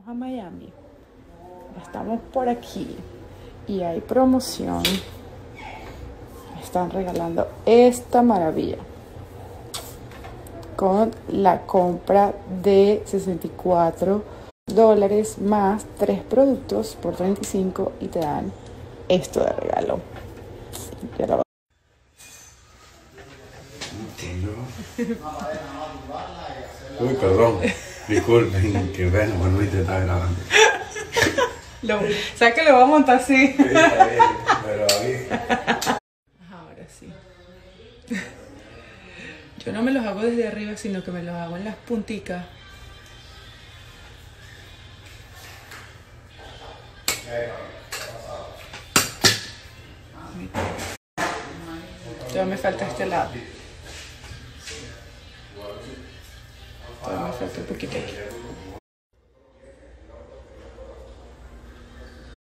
Vamos a Miami. Ya estamos por aquí y hay promoción. Están regalando esta maravilla con la compra de $64 más 3 productos por 35 y te dan esto de regalo. Ya lo... Uy, perdón. Disculpen, que ven, bueno, y te está grabando. ¿Sabes que lo voy a montar así? Sí, está bien, pero ahí. Ahora sí. Yo no me los hago desde arriba, sino que me los hago en las punticas. Todavía me falta este lado. Todavía me falta un poquito aquí.